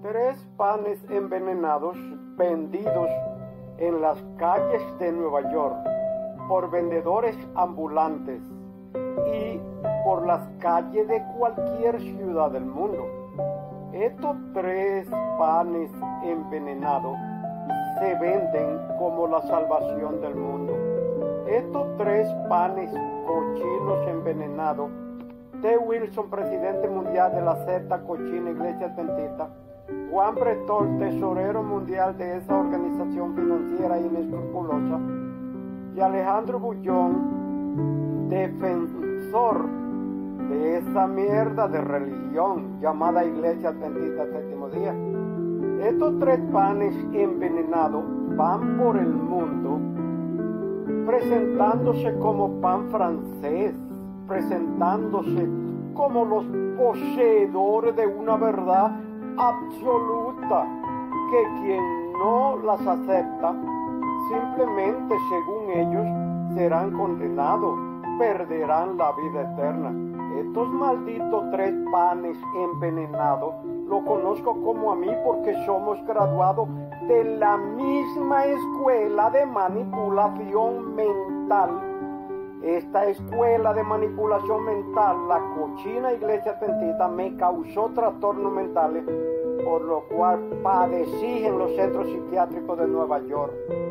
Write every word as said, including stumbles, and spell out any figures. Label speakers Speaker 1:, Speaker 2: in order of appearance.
Speaker 1: Tres panes envenenados vendidos en las calles de Nueva York por vendedores ambulantes y por las calles de cualquier ciudad del mundo. Estos tres panes envenenados se venden como la salvación del mundo. Estos tres panes cochinos envenenados de Wilson, presidente mundial de la secta cochina Iglesia Adventista, Juan Bretón, tesorero mundial de esa organización financiera inescrupulosa, y Alejandro Bullón, defensor de esa mierda de religión llamada Iglesia Adventista Séptimo Día. Estos tres panes envenenados van por el mundo presentándose como pan francés, presentándose como los poseedores de una verdad absoluta, que quien no las acepta, simplemente según ellos, serán condenados, perderán la vida eterna. Estos malditos tres panes envenenados lo conozco como a mí porque somos graduados de la misma escuela de manipulación mental. Esta escuela de manipulación mental, la cochina Iglesia Adventista, me causó trastornos mentales, por lo cual padecí en los centros psiquiátricos de Nueva York.